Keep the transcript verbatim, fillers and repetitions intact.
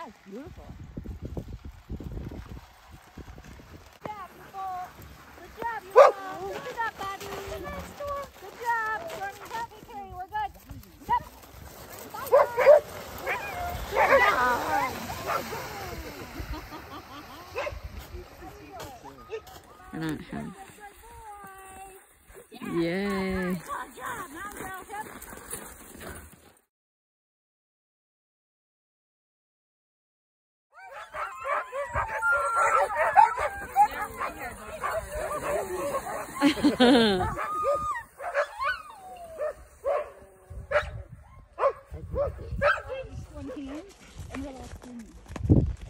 Yeah, it's beautiful. Good job, people. Good job, you all. Keep it up, Bobby. Good job. Jordan, help me carry. We're good. Yep. Bye, Jordan. Good job. I don't have. Yay. Good job. Now go. Yep. One hand and then I'll spin you.